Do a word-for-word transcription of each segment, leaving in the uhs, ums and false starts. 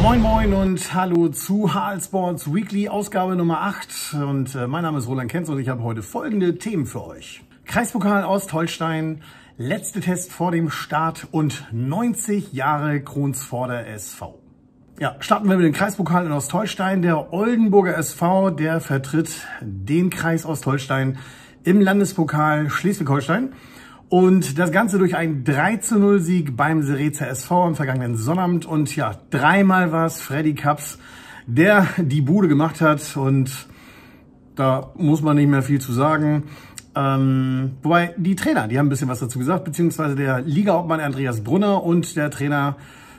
Moin Moin und hallo zu H L Sports Weekly, Ausgabe Nummer acht. Und äh, mein Name ist Roland Kenz und ich habe heute folgende Themen für euch. Kreispokal Ostholstein, letzte Test vor dem Start und neunzig Jahre Kronsvorder S V. Ja, starten wir mit dem Kreispokal in Ostholstein. Der Oldenburger S V, der vertritt den Kreis Ostholstein im Landespokal Schleswig-Holstein. Und das Ganze durch einen drei zu null Sieg beim Serezer S V am vergangenen Sonnabend. Und ja, dreimal war es Freddy Kaps, der die Bude gemacht hat. Und da muss man nicht mehr viel zu sagen. Ähm, wobei die Trainer, die haben ein bisschen was dazu gesagt, beziehungsweise der Ligaobmann Andreas Brunner und der Trainer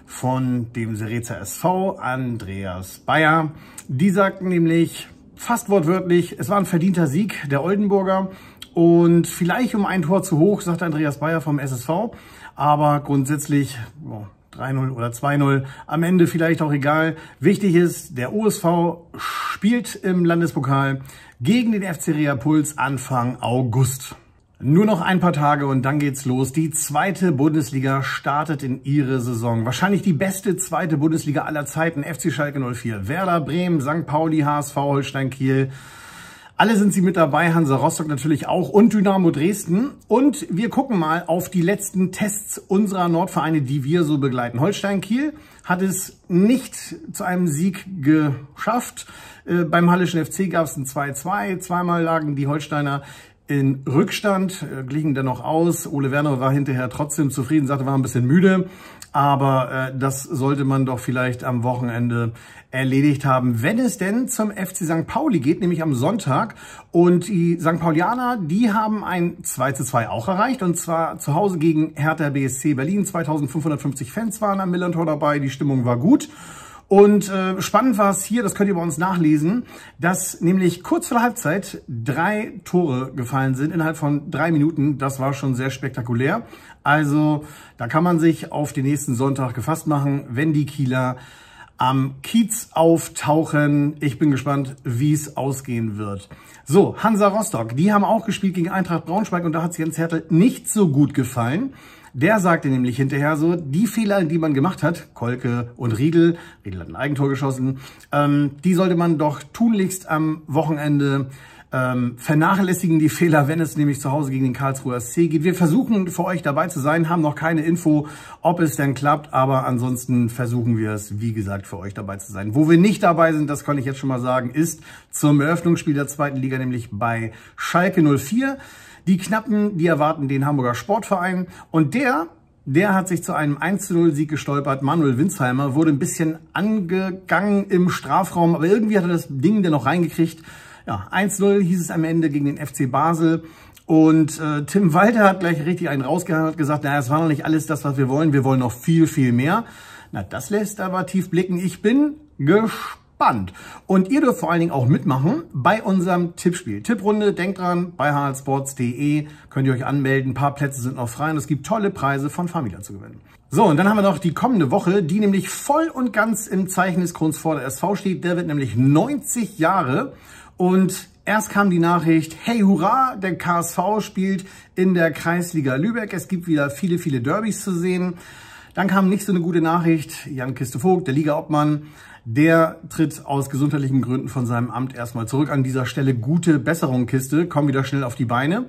von dem Serezer S V, Andreas Bayer. Die sagten nämlich fast wortwörtlich, es war ein verdienter Sieg der Oldenburger. Und vielleicht um ein Tor zu hoch, sagt Andreas Bayer vom S S V. Aber grundsätzlich oh, drei null oder zwei null, am Ende vielleicht auch egal. Wichtig ist, der O S V spielt im Landespokal gegen den F C Rea Puls Anfang August. Nur noch ein paar Tage und dann geht's los. Die zweite Bundesliga startet in ihre Saison. Wahrscheinlich die beste zweite Bundesliga aller Zeiten. F C Schalke null vier, Werder Bremen, Sankt Pauli, H S V, Holstein Kiel. Alle sind sie mit dabei, Hansa Rostock natürlich auch und Dynamo Dresden. Und wir gucken mal auf die letzten Tests unserer Nordvereine, die wir so begleiten. Holstein Kiel hat es nicht zu einem Sieg geschafft. Äh, beim Hallischen F C gab es ein zwei zwei. Zweimal lagen die Holsteiner in Rückstand, äh, glichen dennoch aus. Ole Werner war hinterher trotzdem zufrieden, sagte, war ein bisschen müde. Aber äh, das sollte man doch vielleicht am Wochenende erledigt haben, wenn es denn zum F C Sankt Pauli geht, nämlich am Sonntag. Und die Sankt Paulianer, die haben ein zwei zu zwei auch erreicht. Und zwar zu Hause gegen Hertha B S C Berlin. zweitausendfünfhundertfünfzig Fans waren am Millantor dabei, die Stimmung war gut. Und äh, spannend war es hier, das könnt ihr bei uns nachlesen, dass nämlich kurz vor der Halbzeit drei Tore gefallen sind innerhalb von drei Minuten. Das war schon sehr spektakulär. Also da kann man sich auf den nächsten Sonntag gefasst machen, wenn die Kieler am Kiez auftauchen. Ich bin gespannt, wie es ausgehen wird. So, Hansa Rostock, die haben auch gespielt gegen Eintracht Braunschweig und da hat es Jens Hertel nicht so gut gefallen. Der sagte nämlich hinterher so, die Fehler, die man gemacht hat, Kolke und Riedel, Riedel hat ein Eigentor geschossen, ähm, die sollte man doch tunlichst am Wochenende ähm, vernachlässigen, die Fehler, wenn es nämlich zu Hause gegen den Karlsruher S C geht. Wir versuchen für euch dabei zu sein, haben noch keine Info, ob es denn klappt, aber ansonsten versuchen wir es, wie gesagt, für euch dabei zu sein. Wo wir nicht dabei sind, das kann ich jetzt schon mal sagen, ist zum Eröffnungsspiel der zweiten Liga, nämlich bei Schalke null vier. Die Knappen, die erwarten den Hamburger Sportverein und der, der hat sich zu einem eins zu null Sieg gestolpert. Manuel Winsheimer wurde ein bisschen angegangen im Strafraum, aber irgendwie hat er das Ding dennoch reingekriegt. Ja, eins zu null hieß es am Ende gegen den F C Basel und äh, Tim Walter hat gleich richtig einen rausgehauen und gesagt, naja, es war noch nicht alles das, was wir wollen, wir wollen noch viel, viel mehr. Na, das lässt aber tief blicken. Ich bin gespannt. Spannend. Und ihr dürft vor allen Dingen auch mitmachen bei unserem Tippspiel. Tipprunde, denkt dran, bei h l sports punkt de könnt ihr euch anmelden. Ein paar Plätze sind noch frei und es gibt tolle Preise von Famila zu gewinnen. So, und dann haben wir noch die kommende Woche, die nämlich voll und ganz im Zeichen des Kronsvorder S V steht. Der wird nämlich neunzig Jahre und erst kam die Nachricht, hey hurra, der K S V spielt in der Kreisliga Lübeck. Es gibt wieder viele, viele Derbys zu sehen. Dann kam nicht so eine gute Nachricht, Jan Kiste-Vogt, der Ligaobmann, der tritt aus gesundheitlichen Gründen von seinem Amt erstmal zurück. An dieser Stelle gute Besserung, Kiste. Komm wieder schnell auf die Beine.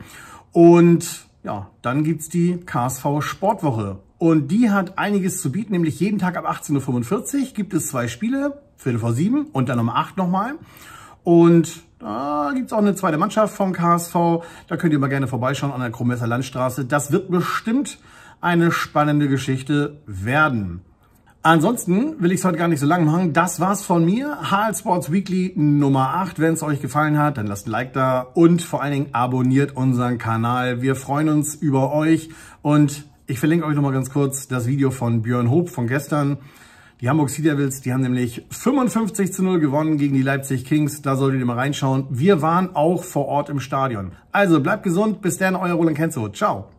Und ja, dann gibt's die K S V Sportwoche. Und die hat einiges zu bieten, nämlich jeden Tag ab achtzehn Uhr fünfundvierzig gibt es zwei Spiele, Viertel vor sieben und dann um acht nochmal. Und da gibt's auch eine zweite Mannschaft vom K S V. Da könnt ihr mal gerne vorbeischauen an der Krummesser Landstraße. Das wird bestimmt eine spannende Geschichte werden. Ansonsten will ich es heute gar nicht so lang machen. Das war's von mir. H L Sports Weekly Nummer acht. Wenn es euch gefallen hat, dann lasst ein Like da und vor allen Dingen abonniert unseren Kanal. Wir freuen uns über euch und ich verlinke euch nochmal ganz kurz das Video von Björn Hoop von gestern. Die Hamburg Sea Devils, die haben nämlich fünfundfünfzig zu null gewonnen gegen die Leipzig Kings. Da solltet ihr mal reinschauen. Wir waren auch vor Ort im Stadion. Also bleibt gesund. Bis dann, euer Roland Kenzo. Ciao.